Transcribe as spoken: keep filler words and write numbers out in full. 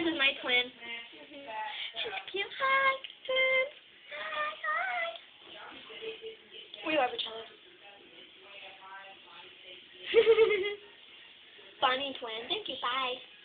is my twin. Mm-hmm. She's cute. Hi, twin. Hi, hi. We love each other. Funny twin. Thank you. Bye.